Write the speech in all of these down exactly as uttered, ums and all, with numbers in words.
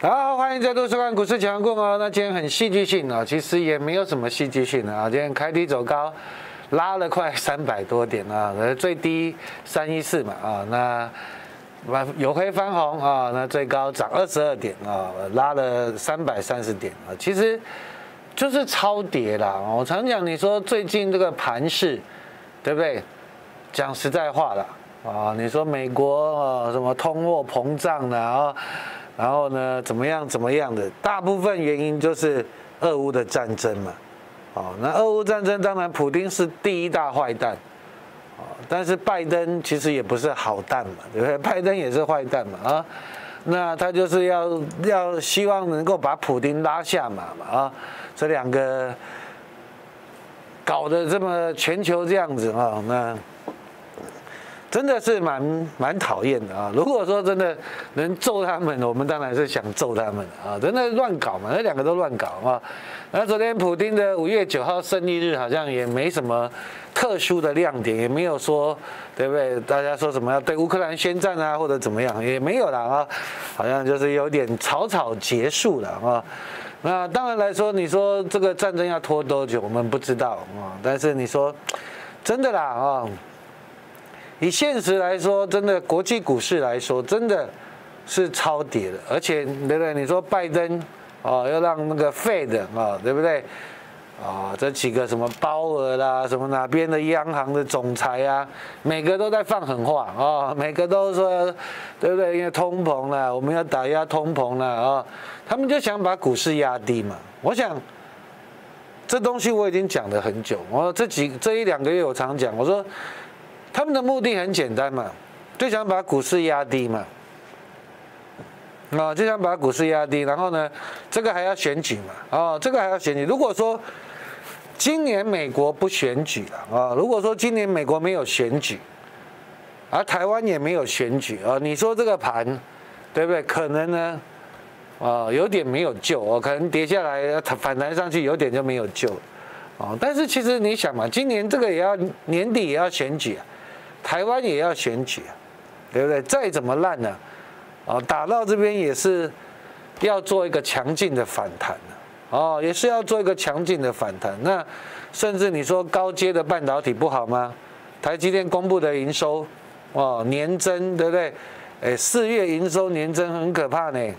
好，欢迎再度收看股市强攻哦。那今天很戏剧性啊，其实也没有什么戏剧性啊。今天开低走高，拉了快三百多点啊，最低三一四嘛啊，那有黑翻红啊，那最高涨二十二点啊，拉了三百三十点啊，其实就是超跌啦。我常讲，你说最近这个盘势，对不对？讲实在话啦啊，你说美国啊什么通货膨胀啦啊。然后呢，怎么样怎么样的？大部分原因就是俄乌的战争嘛，哦，那俄乌战争当然普丁是第一大坏蛋，哦，但是拜登其实也不是好蛋嘛，对不对？拜登也是坏蛋嘛，啊，那他就是要要希望能够把普丁拉下马嘛，啊，这两个搞得这么全球这样子啊，那。真的是蛮蛮讨厌的啊！如果说真的能揍他们，我们当然是想揍他们啊！真的乱搞嘛，那两个都乱搞啊！那昨天普丁的五月九号胜利日好像也没什么特殊的亮点，也没有说对不对？大家说什么要对乌克兰宣战啊，或者怎么样，也没有啦啊！好像就是有点草草结束了啊！那当然来说，你说这个战争要拖多久，我们不知道啊！但是你说真的啦啊！以现实来说，真的国际股市来说，真的是超跌的，而且对不对？你说拜登啊，要让那个 Fed 啊，对不对？啊，这几个什么鲍尔啦，什么哪边的央行的总裁啊，每个都在放狠话啊，每个都说，对不对？因为通膨了，我们要打压通膨了啊，他们就想把股市压低嘛。我想这东西我已经讲了很久，我这几这一两个月我常讲，我说。他们的目的很简单嘛，就想把股市压低嘛，啊，就想把股市压低，然后呢，这个还要选举嘛，啊，这个还要选举。如果说今年美国不选举了啊，如果说今年美国没有选举，而台湾也没有选举啊，你说这个盘，对不对？可能呢，啊，有点没有救哦，可能跌下来反弹上去有点就没有救哦。但是其实你想嘛，今年这个也要年底也要选举啊。台湾也要选举啊，对不对？再怎么烂呢，啊，打到这边也是要做一个强劲的反弹哦，也是要做一个强劲的反弹。那甚至你说高阶的半导体不好吗？台积电公布的营收哦，年增对不对？哎，四月营收年增很可怕呢，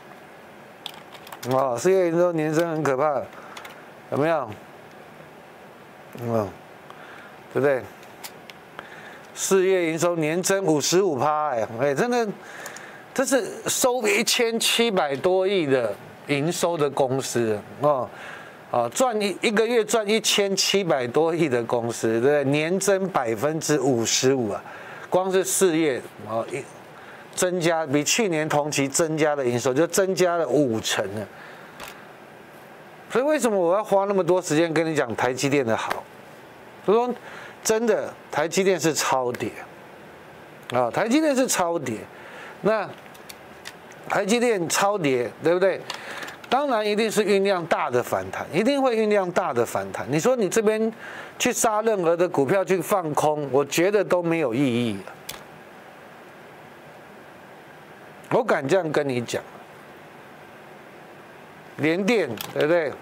哦，四月营收年增很可怕，有没有？嗯，对不对？四月营收年增五十五趴，哎，哎，真的，这是收一千七百多亿的营收的公司哦，啊，赚一一个月赚一千七百多亿的公司，对不对？年增百分之五十五啊，光是四月啊，一增加比去年同期增加的营收就增加了五成了。所以为什么我要花那么多时间跟你讲台积电的好？就说。真的，台积电是超跌，啊，台积电是超跌，那台积电超跌，对不对？当然一定是酝酿大的反弹，一定会酝酿大的反弹。你说你这边去杀任何的股票去放空，我觉得都没有意义了。我敢这样跟你讲，联电，对不对？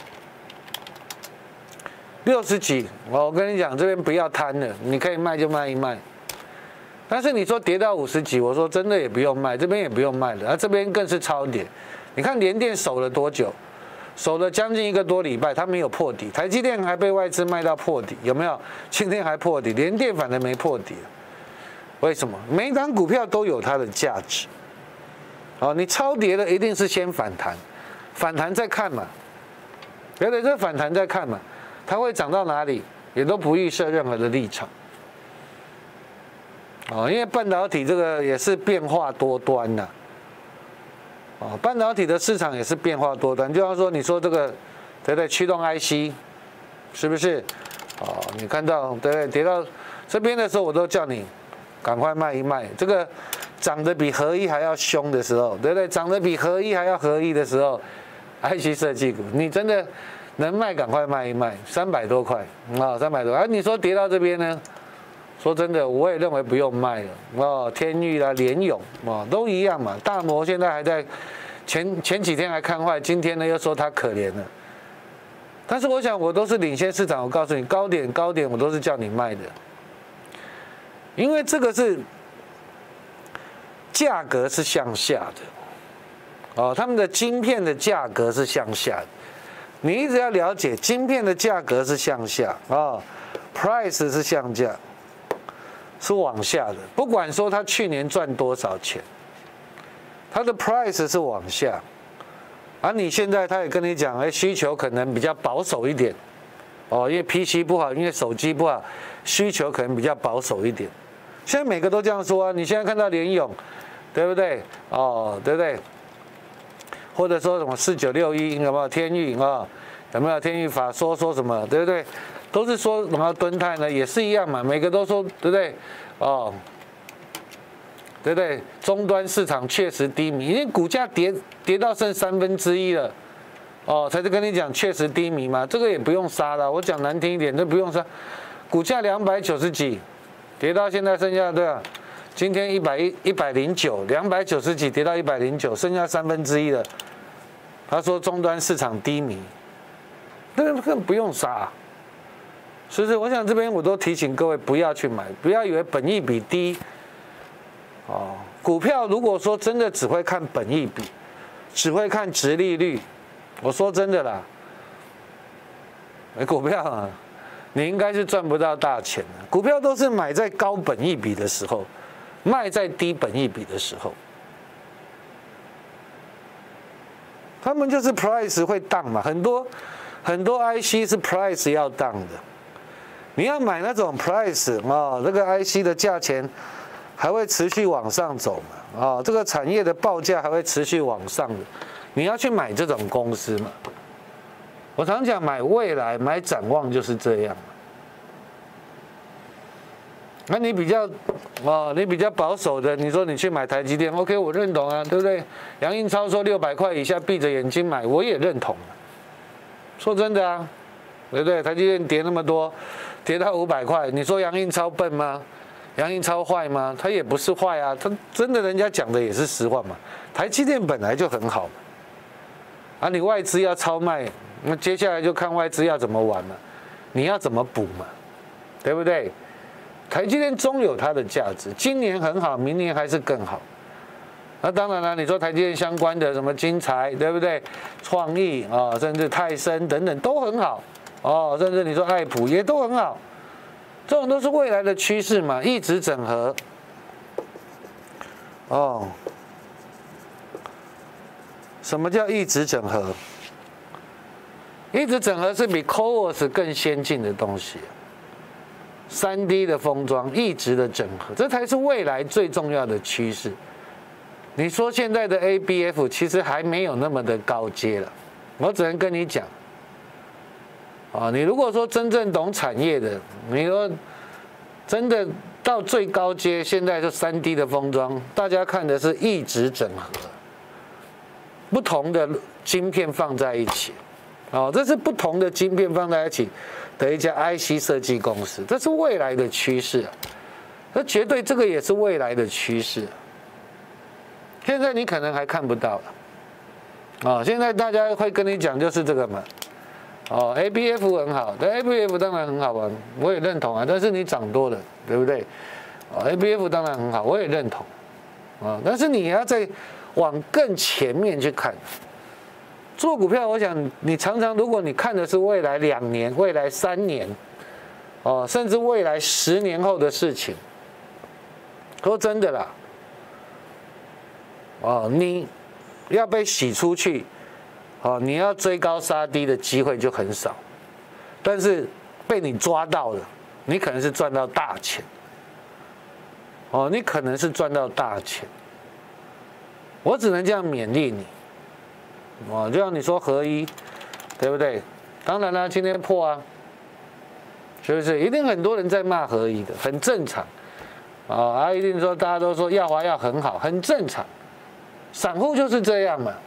六十几，我跟你讲，这边不要贪了，你可以卖就卖一卖。但是你说跌到五十几，我说真的也不用卖，这边也不用卖了，而、啊、这边更是超跌。你看联电守了多久？守了将近一个多礼拜，它没有破底。台积电还被外资卖到破底，有没有？今天还破底，联电反而没破底。为什么？每一档股票都有它的价值。哦，你超跌了，一定是先反弹，反弹再看嘛。对对，这反弹再看嘛。它会涨到哪里，也都不预设任何的立场，哦，因为半导体这个也是变化多端呐，哦，半导体的市场也是变化多端，就像说你说这个，对不对？驱动 I C， 是不是？哦，你看到对不对？跌到这边的时候，我都叫你赶快卖一卖。这个涨得比合一还要凶的时候，对不对？涨得比合一还要合一的时候 ，I C 设计股，你真的。能卖赶快卖一卖，三百多块啊，三百多。啊，你说跌到这边呢？说真的，我也认为不用卖了哦。天钰啦、联咏啊，都一样嘛。大摩现在还在前前几天还看坏，今天呢又说它可怜了。但是我想我都是领先市场，我告诉你，高点高点我都是叫你卖的，因为这个是价格是向下的，哦，他们的晶片的价格是向下的，你一直要了解晶片的价格是向下啊、哦、，price 是向下，是往下的，不管说他去年赚多少钱，他的 price 是往下。而、啊、你现在他也跟你讲，哎，需求可能比较保守一点，哦，因为 P C 不好，因为手机不好，需求可能比较保守一点。现在每个都这样说啊，你现在看到联咏，对不对？哦，对不对？或者说什么四九六一有没有天钰啊？有没有天钰法说说什么？对不对？都是说什么敦泰呢？也是一样嘛，每个都说对不对？哦。对不对？终端市场确实低迷，因为股价跌跌到剩三分之一了，哦，才是跟你讲确实低迷嘛。这个也不用杀了，我讲难听一点，这不用杀。股价两百九十几，跌到现在剩下对吧？今天一百一一百零九，两百九十几跌到一百零九，剩下三分之一了。他说终端市场低迷，那个根本不用杀。所以我想这边我都提醒各位不要去买，不要以为本益比低。哦，股票如果说真的只会看本益比，只会看殖利率，我说真的啦，股票啊，你应该是赚不到大钱的。股票都是买在高本益比的时候，卖在低本益比的时候，他们就是 price 会荡嘛，很多很多 I C 是 price 要荡的，你要买那种 price 啊，这个 I C 的价钱。还会持续往上走嘛？啊、哦，这个产业的报价还会持续往上的，你要去买这种公司嘛？我常讲买未来、买展望就是这样。那你比较，哦，你比较保守的，你说你去买台积电 ，OK， 我认同啊，对不对？杨应超说六百块以下闭着眼睛买，我也认同。说真的啊，对不对？台积电跌那么多，跌到五百块，你说杨应超笨吗？杨应超坏吗？他也不是坏啊，他真的人家讲的也是实话嘛。台积电本来就很好嘛，啊，你外资要超卖，那接下来就看外资要怎么玩了，你要怎么补嘛，对不对？台积电终有它的价值，今年很好，明年还是更好。那当然了，你说台积电相关的什么精材，对不对？创意啊、哦，甚至泰森等等都很好哦，甚至你说爱普也都很好。这种都是未来的趋势嘛，一直整合。哦，什么叫一直整合？一直整合是比 C O O S 更先进的东西，三 D 的封装，一直的整合，这才是未来最重要的趋势。你说现在的 A B F 其实还没有那么的高阶了，我只能跟你讲。啊，你如果说真正懂产业的，你说真的到最高阶，现在是三 D 的封装，大家看的是一直整合，不同的晶片放在一起，哦，这是不同的晶片放在一起的一家 I C 设计公司，这是未来的趋势，那绝对这个也是未来的趋势。现在你可能还看不到了，啊，现在大家会跟你讲就是这个嘛。哦 ，A B F 很好，但 A B F 当然很好玩，我也认同啊。但是你涨多了，对不对？哦 ，A B F 当然很好，我也认同，啊，但是你要再往更前面去看。做股票，我想你常常，如果你看的是未来两年、未来三年，哦，甚至未来十年后的事情，说真的啦，哦，你要被洗出去。哦，你要追高杀低的机会就很少，但是被你抓到了，你可能是赚到大钱。哦，你可能是赚到大钱，我只能这样勉励你。哦，就像你说合一，对不对？当然啦，今天破啊，是不是？一定很多人在骂合一的，很正常。啊，啊，一定说大家都说耀华要很好，很正常。散户就是这样嘛。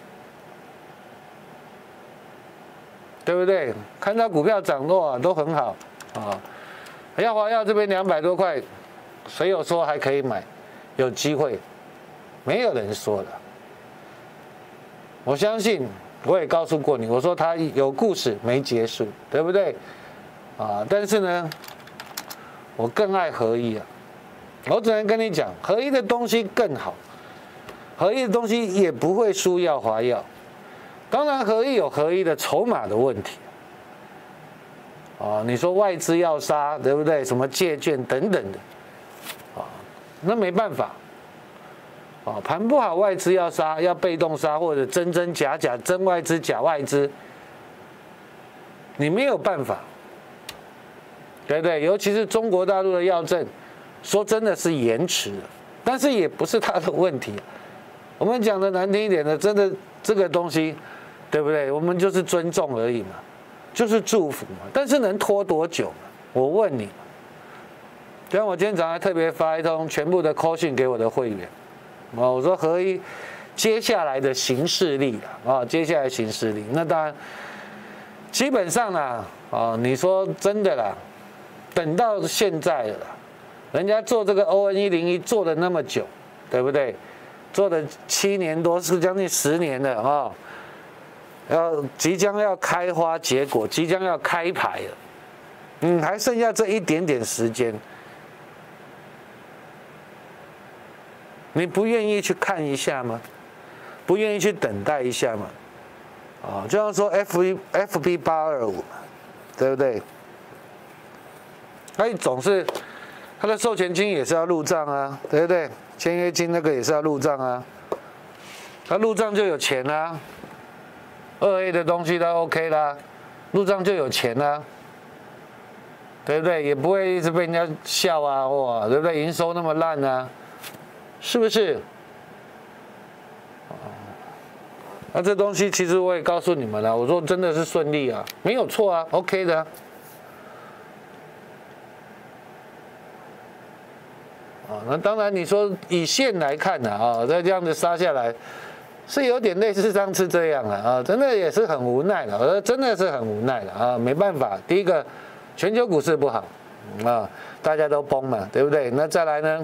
对不对？看到股票涨落啊，都很好啊。耀华药这边两百多块，谁有说还可以买？有机会？没有人说的。 我相信我也告诉过你，我说它有故事没结束，对不对？啊，但是呢，我更爱合一啊，我只能跟你讲，合一的东西更好，合一的东西也不会输耀华药。当然，合一有合一的筹码的问题。啊，你说外资要杀，对不对？什么借券等等的，啊，那没办法。啊，盘不好，外资要杀，要被动杀，或者真真假假，真外资假外资，你没有办法，对不对？尤其是中国大陆的药证，说真的是延迟了，但是也不是他的问题。我们讲的难听一点的，真的这个东西，对不对？我们就是尊重而已嘛，就是祝福嘛。但是能拖多久嘛？我问你，就像我今天早上还特别发一通全部的 call 讯给我的会员。啊，我说合一接下来的行事历啊，接下来行事历，那当然基本上啦，啊，你说真的啦，等到现在了，人家做这个 O N 一零一做了那么久，对不对？做了七年多，是将近十年了啊，要即将要开花结果，即将要开牌了，嗯，还剩下这一点点时间。你不愿意去看一下吗？不愿意去等待一下吗？啊，就像说 F 一 F B 八二五嘛，对不对？它总是它的授权金也是要入账啊，对不对？签约金那个也是要入账啊，它入账就有钱啦，二 A 的东西都 OK 啦，入账就有钱啦，对不对？也不会一直被人家笑啊，哇，对不对？营收那么烂啊。是不是？那这东西其实我也告诉你们了，我说真的是顺利啊，没有错啊 ，OK 的啊。啊，那当然你说以线来看呢，啊，再这样子杀下来，是有点类似上次这样了啊，真的也是很无奈的，呃，真的是很无奈的啊，没办法，第一个全球股市不好啊，大家都崩嘛，对不对？那再来呢？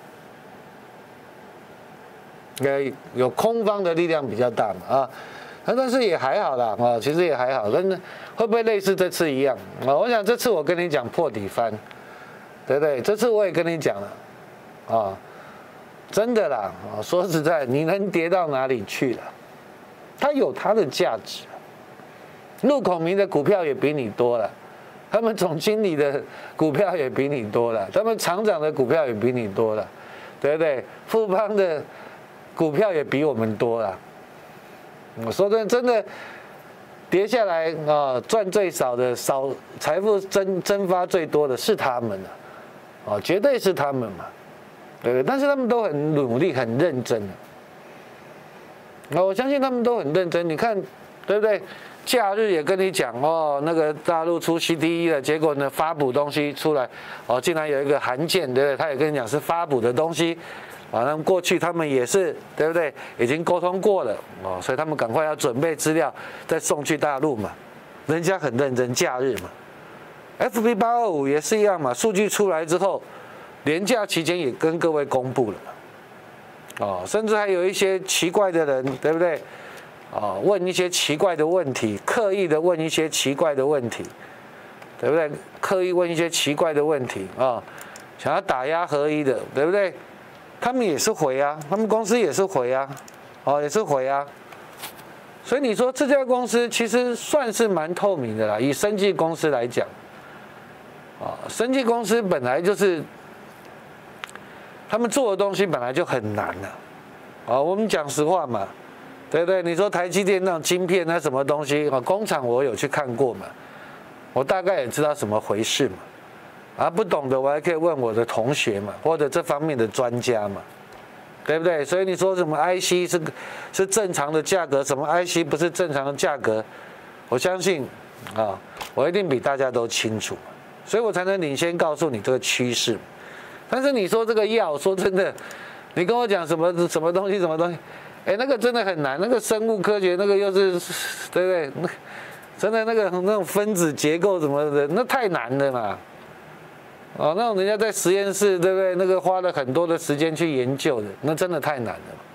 呃，有空方的力量比较大嘛啊，但是也还好啦啊，其实也还好，但是会不会类似这次一样啊？我想这次我跟你讲破底翻，对不对？这次我也跟你讲了啊，真的啦啊，说实在，你能跌到哪里去了？它有它的价值，陆孔明的股票也比你多了，他们总经理的股票也比你多了，他们厂长的股票也比你多了，对不对？富邦的股票也比我们多了，我说真的，真的跌下来啊，赚最少的、少财富蒸蒸发最多的是他们了，啊，绝对是他们嘛，对不对？但是他们都很努力、很认真，啊，我相信他们都很认真。你看，对不对？假日也跟你讲哦，那个大陆出 C T E 了，结果呢发补东西出来，哦，竟然有一个函件，对不对？他也跟你讲是发补的东西。啊，那么过去他们也是对不对？已经沟通过了哦，所以他们赶快要准备资料，再送去大陆嘛。人家很认真，假日嘛。F B 八二五也是一样嘛，数据出来之后，连假期间也跟各位公布了嘛。哦，甚至还有一些奇怪的人，对不对？哦，问一些奇怪的问题，刻意的问一些奇怪的问题，对不对？刻意问一些奇怪的问题啊，哦，想要打压合一的，对不对？他们也是回啊，他们公司也是回啊，哦，也是回啊。所以你说这家公司其实算是蛮透明的啦，以生技公司来讲，啊，生技公司本来就是他们做的东西本来就很难了，啊，我们讲实话嘛，对不对？你说台积电那种晶片那什么东西啊，工厂我有去看过嘛，我大概也知道怎么回事嘛。啊，不懂的我还可以问我的同学嘛，或者这方面的专家嘛，对不对？所以你说什么 I C 是是正常的价格，什么 I C 不是正常的价格，我相信啊，我一定比大家都清楚，所以我才能领先告诉你这个趋势。但是你说这个药，说真的，你跟我讲什么什么东西什么东西，哎，那个真的很难，那个生物科学那个又是，对不对？那真的那个那种分子结构什么的，那太难了嘛。哦，那种人家在实验室，对不对？那个花了很多的时间去研究的，那真的太难了。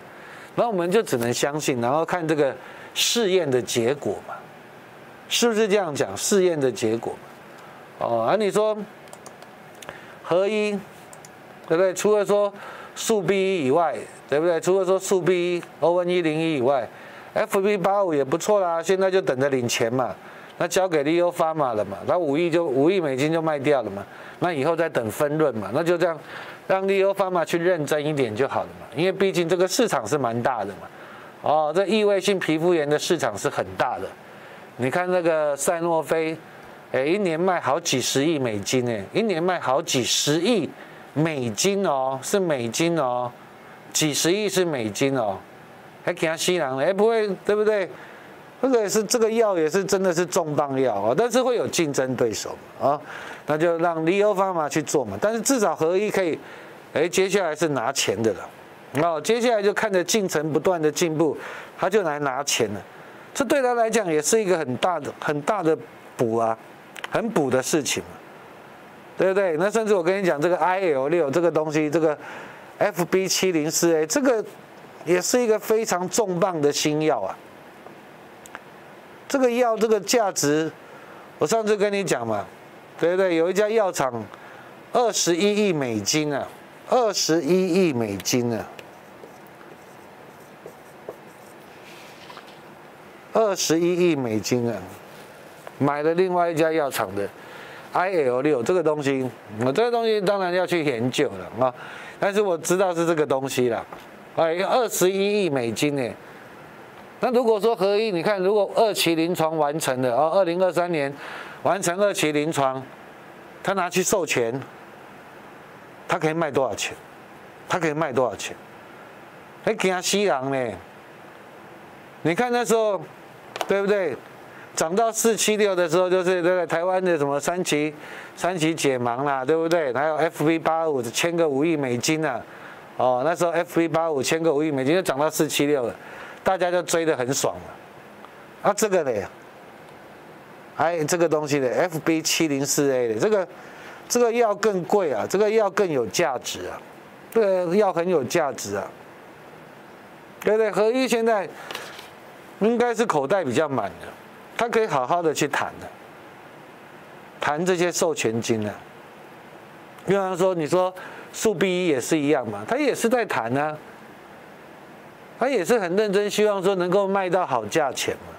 那我们就只能相信，然后看这个试验的结果嘛，是不是这样讲？试验的结果嘛，哦，而、啊、你说合一，对不对？除了说速 B 一以外，对不对？除了说速 B 一、欧文一零一以外 ，F B 八五也不错啦，现在就等着领钱嘛。那交给利欧发马了嘛，那五亿就五亿美金就卖掉了嘛，那以后再等分润嘛，那就这样让利欧发马去认真一点就好了嘛，因为毕竟这个市场是蛮大的嘛，哦，这异位性皮肤炎的市场是很大的，你看那个赛诺菲，哎，一年卖好几十亿美金哎，一年卖好几十亿美金哦，是美金哦，几十亿是美金哦，还给他吸狼哎，不会对不对？这个也是这个药也是真的是重磅药啊，但是会有竞争对手嘛啊，那就让利欧方法去做嘛，但是至少合一可以，哎，接下来是拿钱的了，哦，接下来就看着进程不断的进步，他就来拿钱了，这对他来讲也是一个很大的很大的补啊，很补的事情嘛，对不对？那甚至我跟你讲这个 I L 六这个东西，这个 F B 七零四 A 这个也是一个非常重磅的新药啊。这个药这个价值，我上次跟你讲嘛，对不对？有一家药厂，二十一亿美金啊，二十一亿美金啊，二十一亿美金啊，买了另外一家药厂的 I L 六这个东西，我这个东西当然要去研究了啊，但是我知道是这个东西啦，哎，二十一亿美金呢。那如果说合一，你看，如果二期临床完成了，哦，二零二三年完成二期临床，他拿去授权，他可以卖多少钱？他可以卖多少钱？还给他吸狼呢？你看那时候，对不对？涨到四七六的时候，就是对不对？台湾的什么三期三期解盲啦，对不对？还有 F B 八五签个五亿美金啊，哦，那时候 F B 八五签个五亿美金就涨到四七六了。大家就追得很爽了，啊，这个呢，还这个东西的 F B 七零四 A 的这个，这个药更贵啊，这个药更有价值啊，这个药很有价值啊，对不对？合一现在应该是口袋比较满的，他可以好好的去谈的，谈这些授权金啊。比方说，你说速 B 一也是一样嘛，他也是在谈啊。他也是很认真，希望说能够卖到好价钱嘛。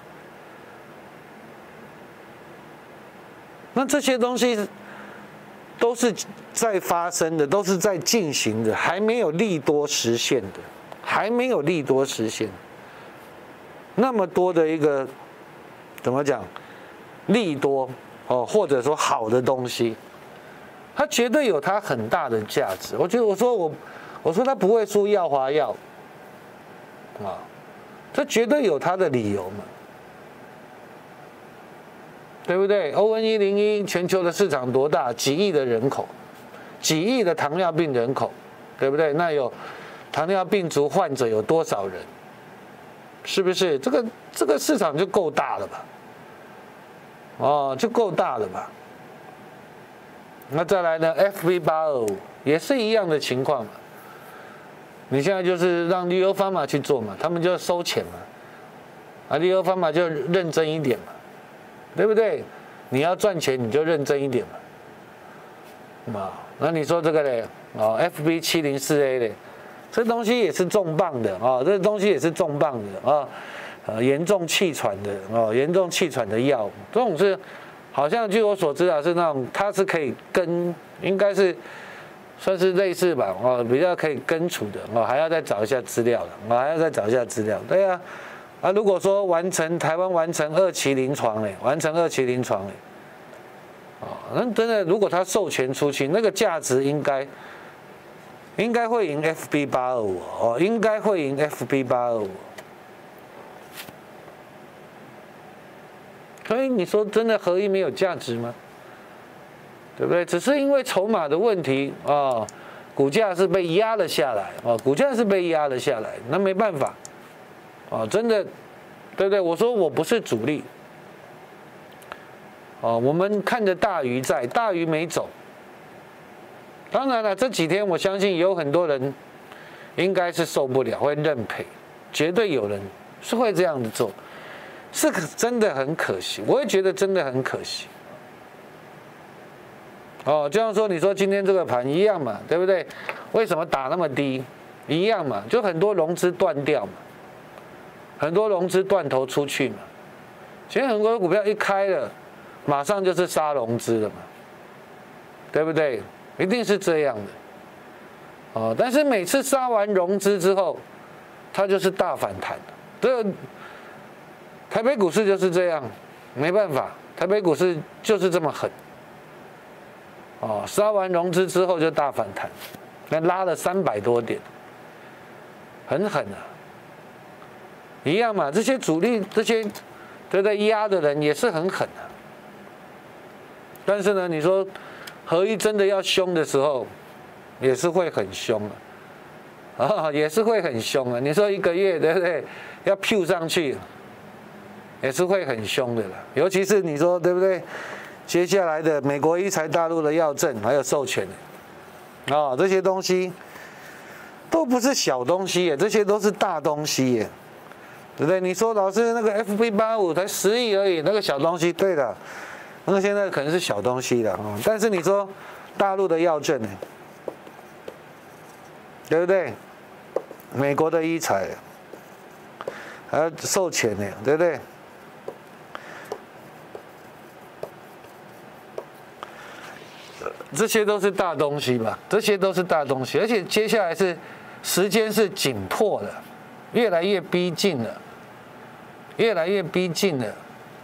那这些东西都是在发生的，都是在进行的，还没有利多实现的，还没有利多实现。那么多的一个怎么讲利多哦，或者说好的东西，它绝对有它很大的价值。我觉得我说我我说它不会输耀华药。啊，这绝对有它的理由嘛，对不对？欧文一零一全球的市场多大？几亿的人口，几亿的糖尿病人口，对不对？那有糖尿病足患者有多少人？是不是？这个这个市场就够大了吧？哦，就够大了吧？那再来呢 ？F B 八二五也是一样的情况嘛。你现在就是让利欧方法去做嘛，他们就要收钱嘛，啊，利欧方法就认真一点嘛，对不对？你要赚钱你就认真一点嘛，啊，那你说这个嘞，哦 ，F B 七零四 A 嘞，这东西也是重磅的啊，这东西也是重磅的啊，呃，严重气喘的哦，严重气喘的药，这种是好像据我所知啊，是那种它是可以跟，应该是。算是类似吧，哦，比较可以根除的，哦，还要再找一下资料了，哦，还要再找一下资料，对啊，啊，如果说完成台湾完成二期临床嘞，完成二期临床嘞，哦，那真的如果他授权出去，那个价值应该应该会赢 F B 八二五哦，应该会赢 F B 八二五，所以你说真的合一没有价值吗？对不对？只是因为筹码的问题啊、哦，股价是被压了下来啊、哦，股价是被压了下来，那没办法啊、哦，真的，对不对？我说我不是主力哦，我们看着大鱼在，大鱼没走。当然了，这几天我相信有很多人应该是受不了，会认赔绝对有人是会这样子做，是真的很可惜，我也觉得真的很可惜。哦，就像说你说今天这个盘一样嘛，对不对？为什么打那么低？一样嘛，就很多融资断掉嘛，很多融资断头出去嘛。其实很多股票一开了，马上就是杀融资了嘛，对不对？一定是这样的。哦，但是每次杀完融资之后，它就是大反弹。这个台北股市就是这样，没办法，台北股市就是这么狠。哦，杀完融资之后就大反弹，那拉了三百多点，很狠啊！一样嘛，这些主力这些对不对压的人也是很狠啊。但是呢，你说合一真的要凶的时候，也是会很凶啊，啊、哦，也是会很凶啊。你说一个月对不对要 Q 上去，也是会很凶的了。尤其是你说对不对？接下来的美国一财大陆的药证还有授权的，啊，这些东西都不是小东西耶，这些都是大东西耶，对不对？你说老师那个 F B 八五才十亿而已，那个小东西，对的，那个现在可能是小东西了啊。但是你说大陆的药证呢，对不对？美国的医材还有授权呢，对不对？这些都是大东西吧，这些都是大东西，而且接下来是时间是紧迫的，越来越逼近了，越来越逼近了。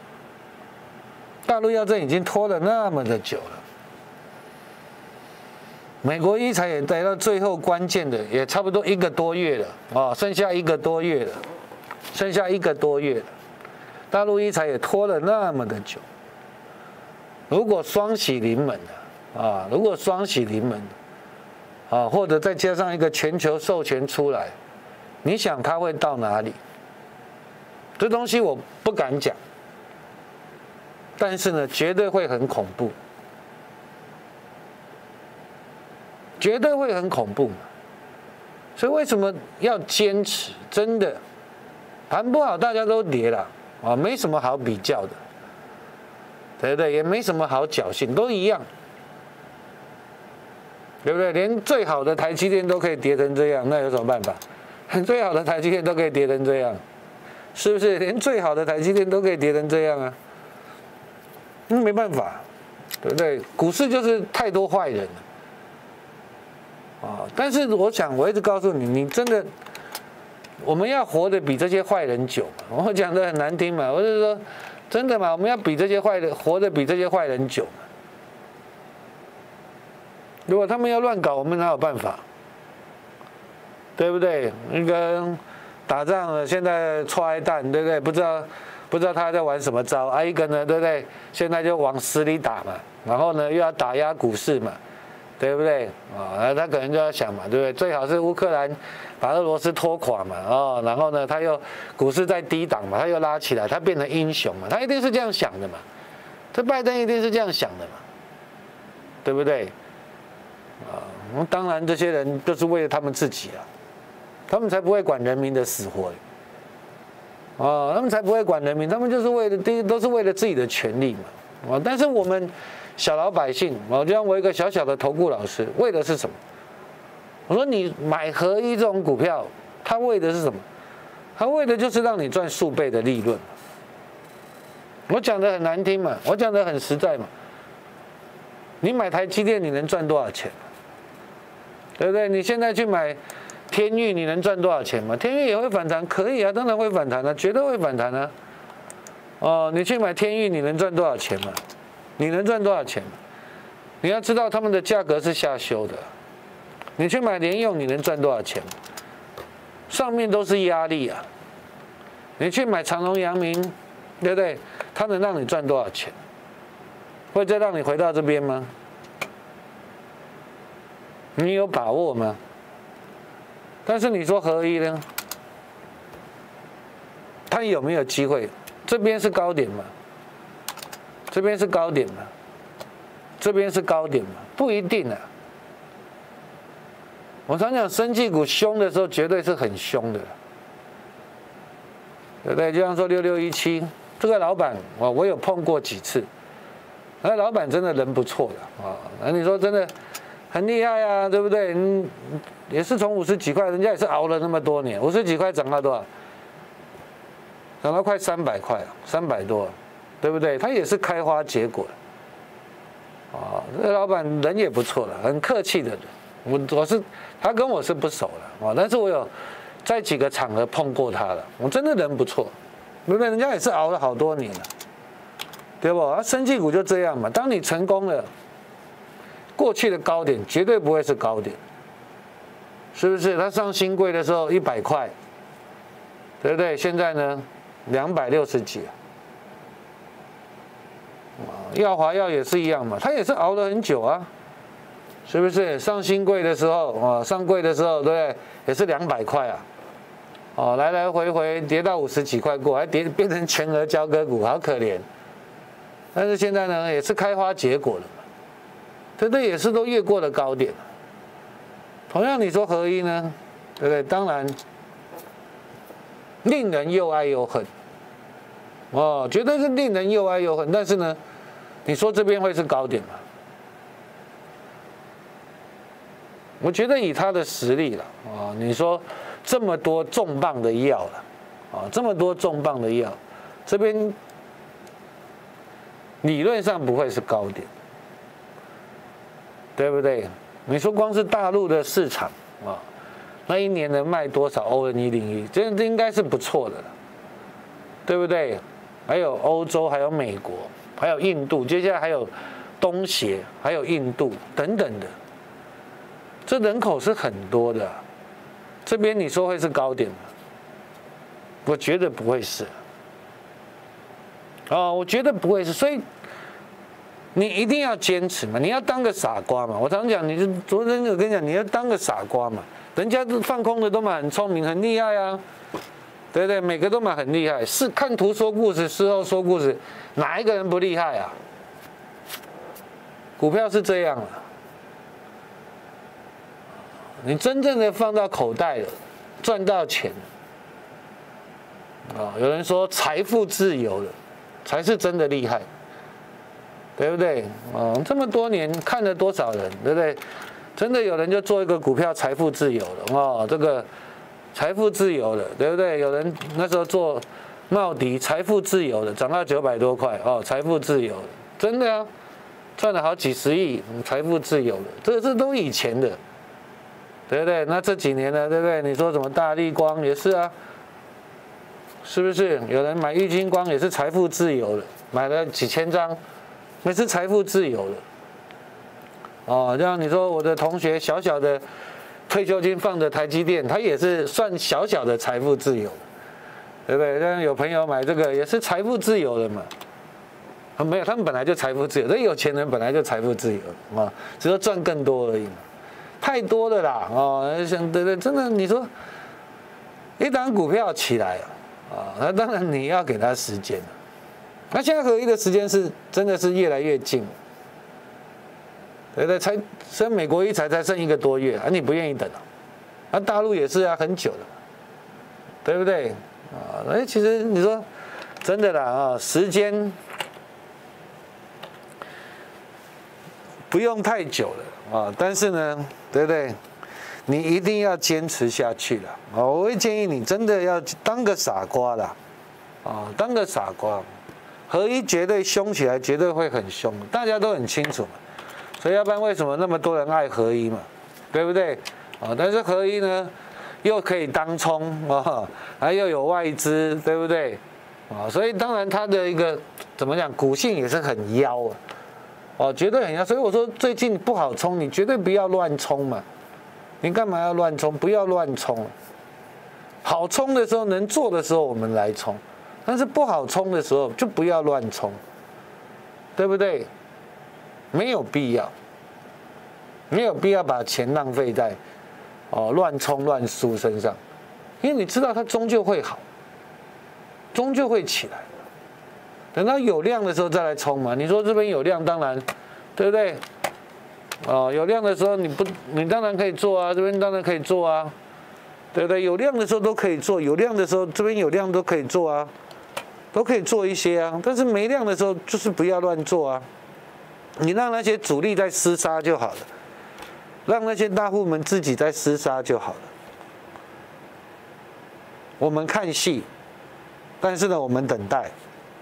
大陆药证已经拖了那么的久了，美国医材也来到最后关键的，也差不多一个多月了啊，剩下一个多月了，剩下一个多月了，大陆医材也拖了那么的久。如果双喜临门了。啊，如果双喜临门，啊，或者再加上一个全球授权出来，你想它会到哪里？这东西我不敢讲，但是呢，绝对会很恐怖，绝对会很恐怖。所以为什么要坚持？真的，盘不好大家都跌了啊，没什么好比较的，对不对？也没什么好侥幸，都一样。对不对？连最好的台积电都可以跌成这样，那有什么办法？最好的台积电都可以跌成这样，是不是？连最好的台积电都可以跌成这样啊？嗯，没办法，对不对？股市就是太多坏人了啊！但是我想，我一直告诉你，你真的，我们要活得比这些坏人久嘛。我讲的很难听嘛，我是说，真的嘛，我们要比这些坏人活得比这些坏人久嘛。如果他们要乱搞，我们哪有办法？对不对？那个打仗了，现在踹弹，对不对？不知道不知道他在玩什么招啊？一个呢，对不对？现在就往死里打嘛，然后呢又要打压股市嘛，对不对？啊，他可能就要想嘛，对不对？最好是乌克兰把俄罗斯拖垮嘛，哦，然后呢他又股市在低档嘛，他又拉起来，他变成英雄嘛，他一定是这样想的嘛。这拜登一定是这样想的嘛，对不对？啊，当然这些人都是为了他们自己啊，他们才不会管人民的死活，啊，他们才不会管人民，他们就是为了第一都是为了自己的权利嘛，啊，但是我们小老百姓，啊，就像我一个小小的投顾老师，为的是什么？我说你买合一这种股票，他为的是什么？他为的就是让你赚数倍的利润。我讲的很难听嘛，我讲的很实在嘛。你买台积电，你能赚多少钱？对不对？你现在去买天钰，你能赚多少钱吗？天钰也会反弹，可以啊，当然会反弹啊，绝对会反弹啊。哦，你去买天钰，你能赚多少钱吗？你能赚多少钱？你要知道他们的价格是下修的。你去买联咏，你能赚多少钱？上面都是压力啊。你去买长荣、阳明，对不对？它能让你赚多少钱？会再让你回到这边吗？你有把握吗？但是你说合一呢？它有没有机会？这边是高点嘛？这边是高点嘛？这边是高点嘛？不一定啊。我常讲，生技股凶的时候，绝对是很凶的。 对不对？就像说六六一七这个老板啊，我有碰过几次，那老板真的人不错的啊。那你说真的很厉害啊，对不对？嗯，也是从五十几块，人家也是熬了那么多年，五十几块涨到多少？涨到快三百块了，三百多，对不对？他也是开花结果啊。这个老板人也不错了，很客气的人。我我是他跟我是不熟了啊，但是我有在几个场合碰过他了，我真的人不错，对不对？人家也是熬了好多年了，对不？啊，生技股就这样嘛，当你成功了，过去的高点绝对不会是高点，是不是？他上新贵的时候一百块，对不对？现在呢，两百六十几。耀华药也是一样嘛，他也是熬了很久啊。是不是上新贵的时候啊？上柜的时候，对不对？也是两百块啊，哦，来来回回跌到五十几块过，还跌变成全额交割股，好可怜。但是现在呢，也是开花结果了嘛，对不对？也是都越过了高点。同样，你说合一呢，对不对？当然，令人又爱又恨，哦，绝对是令人又爱又恨。但是呢，你说这边会是高点吗？我觉得以他的实力了啊，你说这么多重磅的药了啊，这么多重磅的药，这边理论上不会是高点，对不对？你说光是大陆的市场啊，那一年能卖多少 O N 一零一？这应该是不错的了，对不对？还有欧洲，还有美国，还有印度，接下来还有东协，还有印度等等的。这人口是很多的，这边你说会是高点吗？我觉得不会是。哦，我觉得不会是，所以你一定要坚持嘛，你要当个傻瓜嘛。我常讲，你就昨天我跟你讲，你要当个傻瓜嘛。人家放空的都蛮很聪明，很厉害啊，对不对？每个都蛮很厉害，是看图说故事，事后说故事，哪一个人不厉害啊？股票是这样啊。你真正的放到口袋了，赚到钱啊！有人说财富自由了，才是真的厉害，对不对？啊，这么多年看了多少人，对不对？真的有人就做一个股票财富自由了哦，这个财富自由了，对不对？有人那时候做茂迪财富自由了，涨到九百多块哦，财富自由了，真的啊，赚了好几十亿，财富自由了，这这都以前的。对不对？那这几年呢，对不对？你说什么大立光也是啊，是不是？有人买玉金光也是财富自由了，买了几千张，也是财富自由了。哦，这样你说我的同学小小的退休金放的台积电，他也是算小小的财富自由，对不对？但有朋友买这个也是财富自由的嘛。没有，他们本来就财富自由，这有钱人本来就财富自由啊，只是赚更多而已嘛。太多了啦，哦，想对对，真的，你说一档股票起来啊，那当然你要给它时间。那现在合一的时间是真的是越来越近，对不对？才剩美国一才才剩一个多月啊，你不愿意等啊？那大陆也是啊，很久了，对不对？啊，哎，其实你说真的啦啊，时间不用太久了啊，但是呢。对不对？你一定要坚持下去了啊！我会建议你真的要当个傻瓜啦，啊，当个傻瓜。合一绝对凶起来，绝对会很凶，大家都很清楚嘛。所以要不然为什么那么多人爱合一嘛？对不对？啊，但是合一呢，又可以当冲啊，还又有外资，对不对？啊，所以当然它的一个怎么讲，股性也是很妖啊。哦，绝对很要，所以我说最近不好冲，你绝对不要乱冲嘛。你干嘛要乱冲？不要乱冲。好冲的时候，能做的时候我们来冲，但是不好冲的时候就不要乱冲，对不对？没有必要，没有必要把钱浪费在哦乱冲乱输身上，因为你知道它终究会好，终究会起来。等到有量的时候再来冲嘛。你说这边有量，当然，对不对？哦，有量的时候你不，你当然可以做啊，这边当然可以做啊， 对不对？有量的时候都可以做，有量的时候这边有量都可以做啊，都可以做一些啊。但是没量的时候就是不要乱做啊，你让那些主力在厮杀就好了，让那些大户们自己在厮杀就好了。我们看戏，但是呢，我们等待，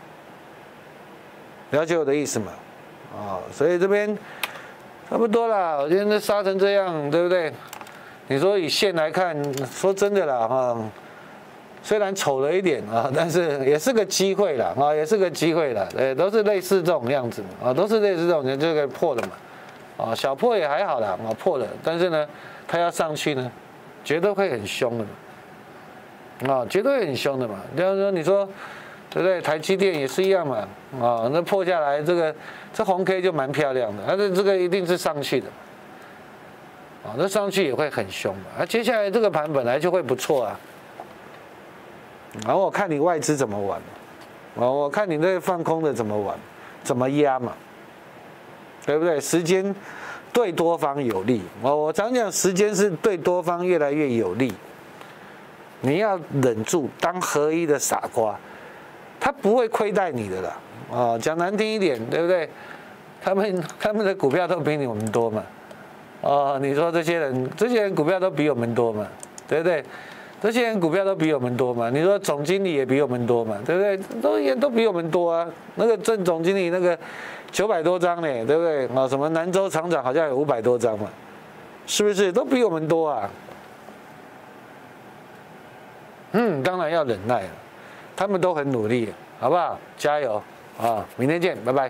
了解我的意思吗？啊，所以这边差不多啦。我今天都杀成这样，对不对？你说以线来看，说真的啦，哈，虽然丑了一点啊，但是也是个机会啦，啊，也是个机会啦，对，都是类似这种样子啊，都是类似这种，就可以破了嘛，啊，小破也还好啦，啊，破了，但是呢，它要上去呢，绝对会很凶的嘛，啊，绝对会很凶的嘛。就是说，你说对不对？台积电也是一样嘛，啊，那破下来这个这红 K 就蛮漂亮的，它的这个一定是上去的。啊，那上去也会很凶嘛。啊，接下来这个盘本来就会不错啊。然后我看你外资怎么玩，啊，我看你那个放空的怎么玩，怎么压嘛，对不对？时间对多方有利，我我常讲，时间是对多方越来越有利。你要忍住，当合一的傻瓜，他不会亏待你的啦。啊，讲难听一点，对不对？他们他们的股票都比你们多嘛。哦，你说这些人，这些人股票都比我们多嘛，对不对？这些人股票都比我们多嘛。你说总经理也比我们多嘛，对不对？都也都比我们多啊。那个郑总经理那个九百多张呢，对不对？啊，什么南州厂长好像有五百多张嘛，是不是？都比我们多啊。嗯，当然要忍耐了，他们都很努力，好不好？加油啊！明天见，拜拜。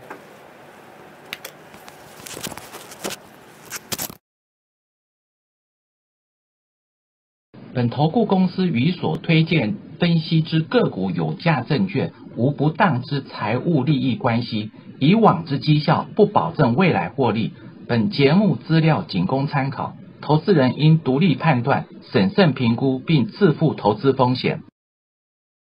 本投顾公司与所推荐分析之个股有价证券无不当之财务利益关系，以往之绩效不保证未来获利。本节目资料仅供参考，投资人应独立判断、审慎评估并自负投资风险。